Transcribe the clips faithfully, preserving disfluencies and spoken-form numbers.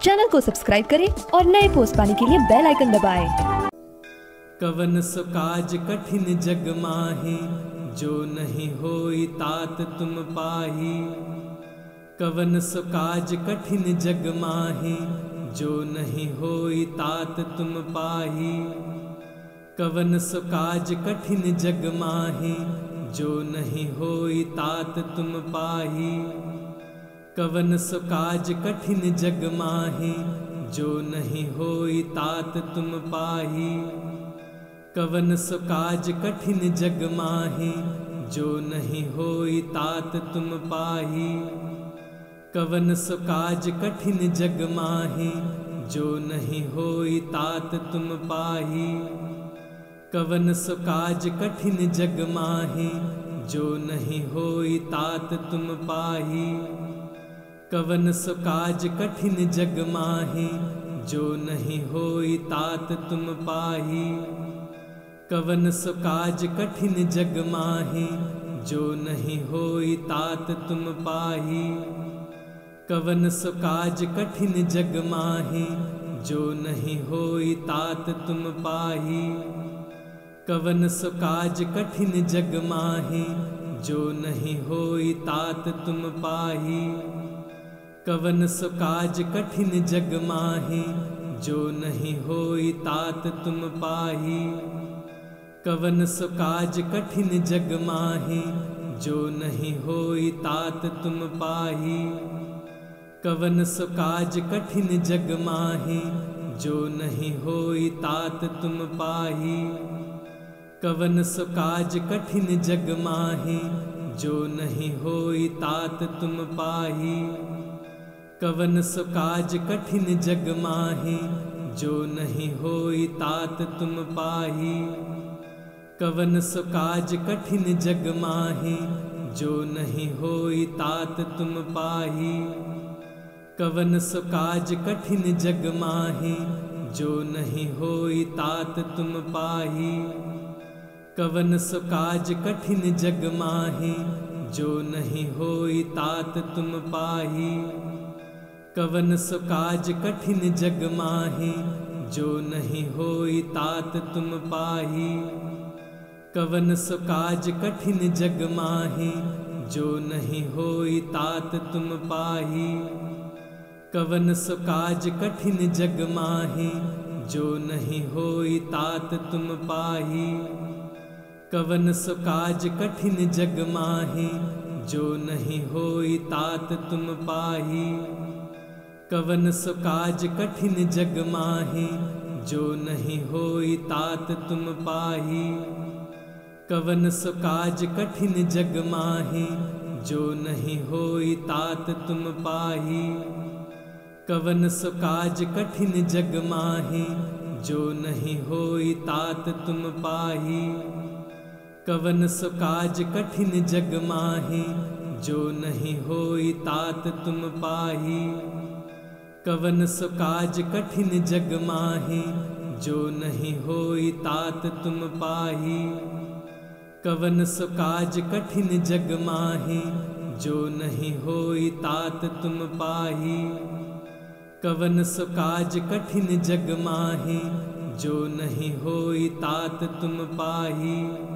Channel को subscribe करें और नए पोस्ट पाने के लिए बेल आइकन दबाएं। कवन सो काज कठिन जग माही, जो नहीं होई तात तुम पाही। कवन सो काज कठिन जग माही, जो नहीं होई तात तुम पाही। कवन सो काज कठिन जग माही, जो नहीं होई तात तुम पाही। कवन सो काज कठिन जग माही, जो नहीं होई तात तुम पाही। कवन सो काज कठिन जग माही, जो नहीं होई तात तुम पाही। कवन सो काज कठिन जग माही, जो नहीं होई तात तुम पाही। कवन सो काज कठिन जग माही, जो नहीं होई तात तुम पाही। कवन सो काज कठिन जग माही, जो नहीं होई तात तुम पाही। कवन सो काज कठिन जग माही, जो नहीं होई तात तुम पाही। कवन सो काज कठिन जग माही, जो नहीं होई तात तुम पाही। कवन सो काज कठिन जग माही, जो नहीं होई तात तुम पाही। कवन सो काज कठिन जग माही, जो नहीं होई तात तुम पाही। कवन सो काज कठिन जग माही, जो नहीं होई तात तुम पाही। कवन सो काज कठिन जग माही, जो नहीं होई तात तुम पाही। कवन सो काज कठिन जग माही, जो नहीं होई तात तुम पाही। कवन सो काज कठिन जग माही, जो नहीं होई तात तुम पाही। कवन सो काज कठिन जग माही, जो नहीं होई तात तुम पाही। कवन सो काज कठिन जग माही, जो नहीं होई तात तुम पाही। कवन सो काज कठिन जग माही, जो नहीं होई तात तुम पाही। कवन सो काज कठिन जग माही, जो नहीं होई तात तुम पाही। कवन सो काज कठिन जग माही, जो नहीं होई तात तुम पाही। कवन सो काज कठिन जग माही, जो नहीं होई तात तुम पाही। कवन सो काज कठिन जग माही, जो नहीं होई तात तुम पाही। कवन सो काज कठिन जग माही, जो नहीं होई तात तुम पाही। कवन सो काज कठिन जग माही, जो नहीं होई तात तुम पाही। कवन सो काज कठिन जग माही, जो नहीं होई तात तुम पाही। कवन सो काज कठिन जग माही, जो नहीं होई तात तुम पाही। कवन सो काज कठिन जग माही, जो नहीं होई तात तुम पाही। कवन सो काज कठिन जग माही, जो नहीं होई तात तुम पाही। कवन सो काज कठिन जग माही, जो नहीं होई तात तुम पाही।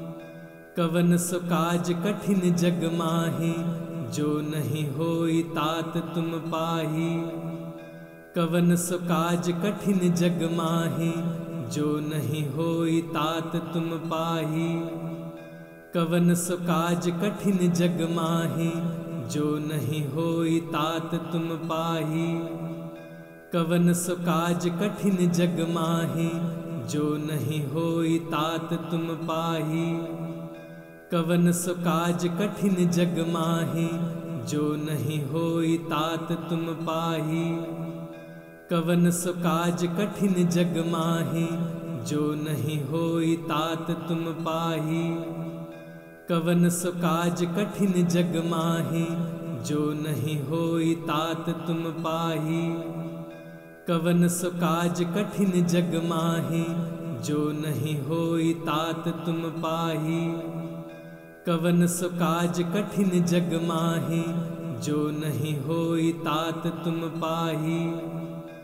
कवन सो काज कठिन जग माही, जो नहीं होई तात तुम पाही। कवन सो काज कठिन जग माही, जो नहीं होई तात तुम पाही। कवन सो काज कठिन जग माही, जो नहीं होई तात तुम पाही। कवन सो काज कठिन जग माही, जो नहीं होई तात तुम पाही। कवन सो काज कठिन जग माही, जो नहीं होई तात तुम पाही। कवन सो काज कठिन जग माही, जो नहीं होई तात तुम पाही। कवन सो काज कठिन जग माही, जो नहीं होई तात तुम पाही। कवन सो काज कठिन जग माही, जो नहीं होई तात तुम पाही। कवन सो काज कठिन जग माही, जो नहीं होई तात तुम पाही।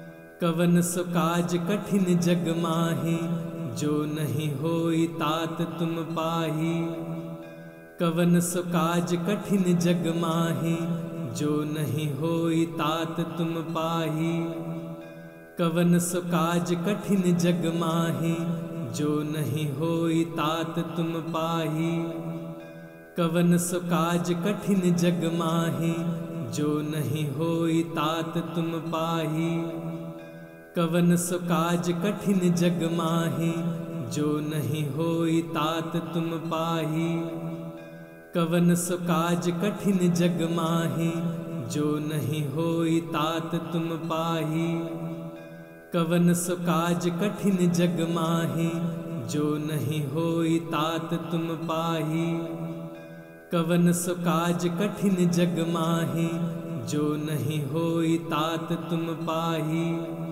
कवन सो काज कठिन जग माही, जो नहीं होई तात तुम पाही। कवन सो काज कठिन जग माही, जो नहीं होई तात तुम पाही। कवन सो काज कठिन जग माही, जो नहीं होई तात तुम पाही। कवन सो काज कठिन जग माही, जो नहीं होई तात तुम पाही। कवन सो काज कठिन जग माही, जो नहीं होई तात तुम पाही। कवन सो काज कठिन जग माही, जो नहीं होई तात तुम पाही। कवन सो काज कठिन जग माही, जो नहीं होई तात तुम पाही। कवन सो काज कठिन जग माही, जो नहीं होई तात तुम पाही।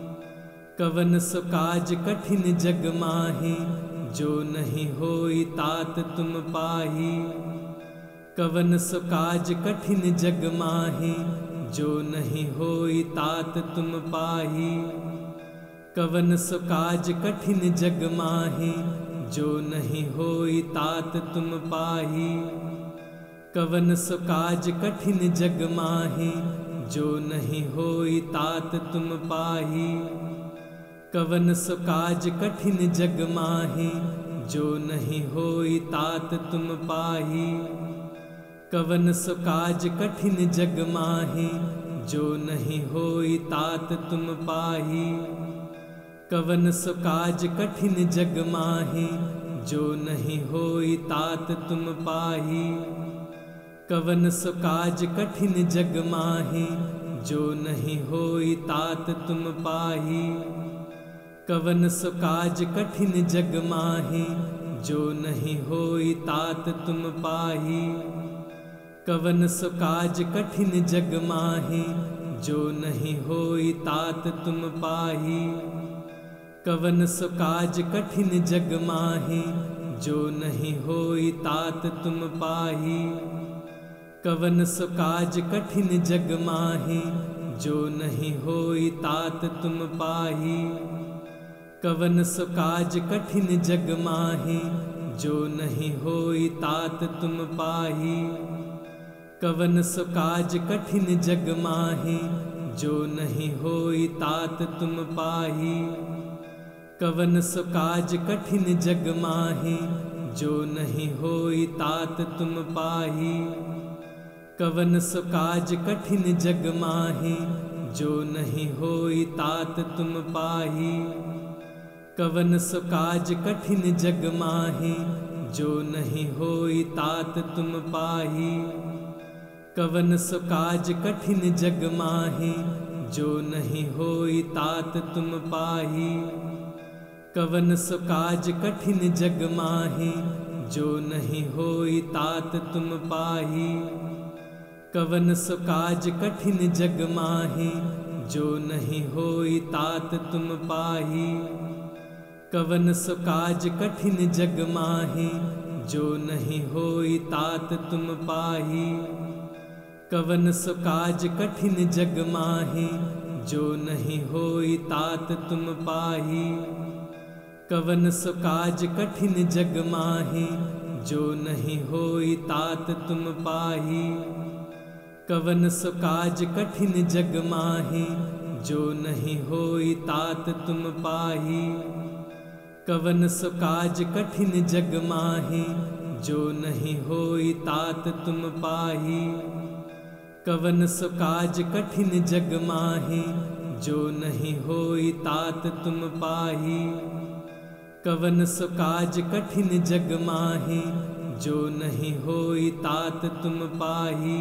कवन सो काज कठिन जग माही, जो नहीं होई तात तुम पाही। कवन सो काज कठिन जग माही, जो नहीं होई तात तुम पाही। कवन सो काज कठिन जग माही, जो नहीं होई तात तुम पाही। कवन सो काज कठिन जग माही, जो नहीं होई तात तुम पाही। कवन सो काज कठिन जग माही, जो नहीं होई तात तुम पाही। कवन सो काज कठिन जग माही, जो नहीं होई तात तुम पाही। कवन सो काज कठिन जग माही, जो नहीं होई तात तुम पाही। कवन सो काज कठिन जग माही, जो नहीं होई तात तुम पाही। कवन सो काज कठिन जग माही, जो नहीं होई तात तुम पाही। कवन सो काज कठिन जग माही, जो नहीं होई तात तुम पाही। कवन सो काज कठिन जग माही, जो नहीं होई तात तुम पाही। कवन सो काज कठिन जग माही, जो नहीं होई तात तुम पाही। कवन सो काज कठिन जग माही, जो नहीं होई तात तुम पाही। कवन सो काज कठिन जग माही, जो नहीं होई तात तुम पाही। कवन सो काज कठिन जग माही, जो नहीं होई तात तुम पाही। कवन सो काज कठिन जग माही, जो नहीं होई तात तुम पाही। कवन सो काज कठिन जग माही, जो नहीं होई तात तुम पाही। कवन सो काज कठिन जग माही, जो नहीं होई तात तुम पाही। कवन सो काज कठिन जग माही, जो नहीं होई तात तुम पाही। कवन सो काज कठिन जग माही, जो नहीं होई तात तुम पाही। कवन सो काज कठिन जग माही, जो नहीं होई तात तुम पाही। कवन सो काज कठिन जग माही, जो नहीं होई तात तुम पाही। कवन सो काज कठिन जग माही, जो नहीं होई तात तुम पाही। कवन सो काज कठिन जग माही, जो नहीं होई तात तुम पाही। कवन सो काज कठिन जग माही, जो नहीं होई तात तुम पाही। कवन सो काज कठिन जग माही, जो नहीं होई तात तुम पाही। कवन सो काज कठिन जग माही, जो नहीं होई तात तुम पाही।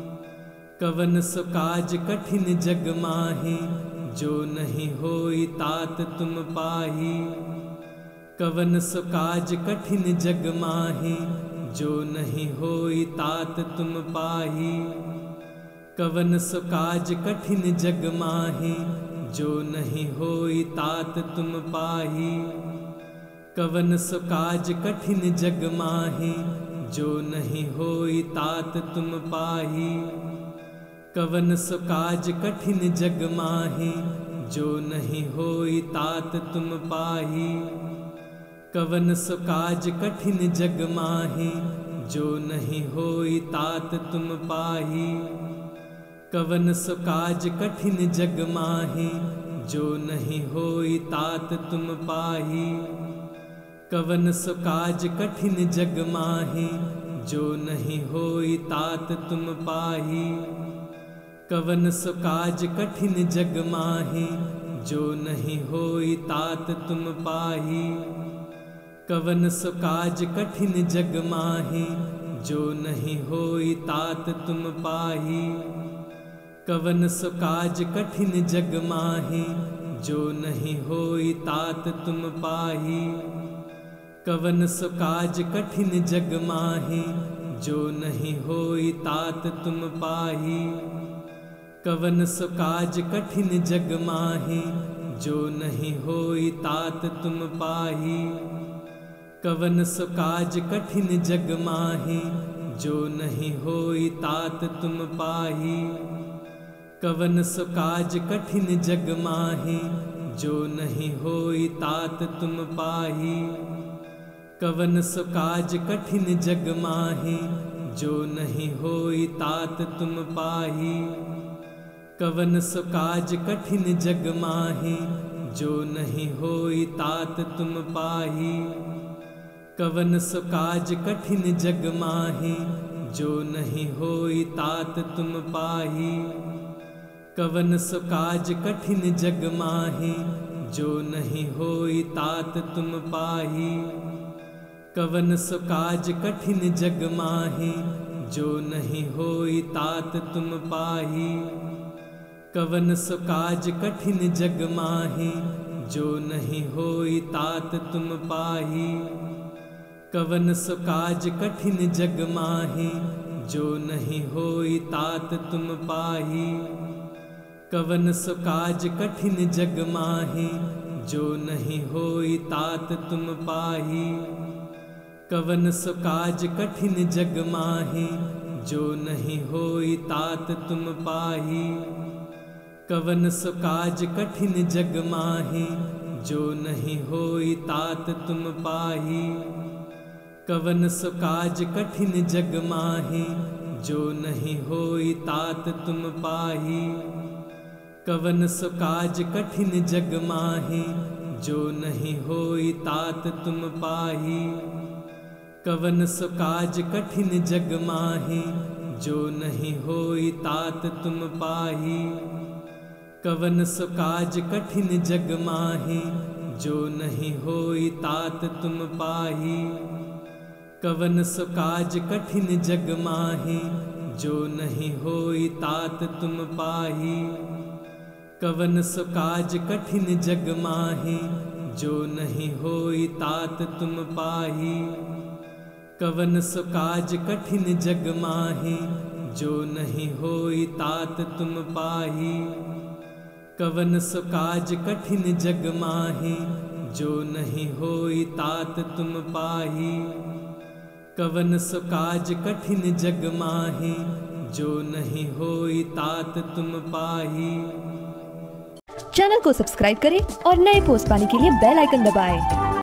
कवन सो काज कठिन जग माही, जो नहीं होई तात तुम पाही। कवन सो काज कठिन जग माही, जो नहीं होई तात तुम पाही। कवन सो काज कठिन जग माही, जो नहीं होई तात तुम पाही। कवन सो काज कठिन जग माही, जो नहीं होई तात तुम पाही। कवन सो काज कठिन जग माही, जो नहीं होई तात तुम पाही। कवन सो काज कठिन जग माही, जो नहीं होई तात तुम पाही। कवन सो काज कठिन जग माही, जो नहीं होई तात तुम पाही। कवन सो काज कठिन जग माही, जो नहीं होई तात तुम पाही। कवन सो काज कठिन जग माही, जो नहीं होई तात तुम पाही। कवन सो काज कठिन जग माही, जो नहीं होई तात तुम पाही। कवन सो काज कठिन जग माही, जो नहीं होई तात तुम पाही। कवन सो काज कठिन जग माही, जो नहीं होई तात तुम पाही। कवन सो काज कठिन जग माही, जो नहीं होई तात तुम पाही। कवन सो काज कठिन जग माही, जो नहीं होई तात तुम पाही। कवन सो काज कठिन जग माही, जो नहीं होई तात तुम पाही। कवन सो काज कठिन जग माही, जो नहीं होई तात तुम पाही। कवन सो काज कठिन जग माही, जो नहीं होई तात तुम पाही। कवन सो काज कठिन जग माही, जो नहीं होई तात तुम पाही। कवन सो काज कठिन जग माही, जो नहीं होई तात तुम पाही। कवन सो काज कठिन जग माही, जो नहीं होई तात तुम पाही। कवन सो काज कठिन जग माही, जो नहीं होई तात तुम पाही। कवन सो काज कठिन जग माही, जो नहीं होई तात तुम पाही। कवन सो काज कठिन जग माही, जो नहीं होई तात तुम पाही। कवन सो काज कठिन जग माही, जो नहीं होई तात तुम पाही। कवन सो काज कठिन जग माही, जो नहीं होई तात तुम पाही। कवन सो काज कठिन जग माही, जो नहीं होई तात तुम पाही। कवन सो काज कठिन जग माही, जो नहीं होई तात तुम पाही। कवन सो काज कठिन जग माही, जो नहीं होई तात तुम पाही। कवन सो काज कठिन जग माही, जो नहीं होई तात तुम पाही। कवन सो काज कठिन जग माही, जो नहीं होई तात तुम पाही। कवन सो काज कठिन जग माही, जो नहीं होई तात तुम पाही। कवन सो काज कठिन जग माही, जो नहीं होई तात तुम पाही। कवन सो काज कठिन जग माही, जो नहीं होई तात तुम पाही। कवन सो काज कठिन जग माही, जो नहीं होई तात तुम पाही। चैनल को सब्सक्राइब करें और नए पोस्ट पाने के लिए बेल आइकन दबाएं।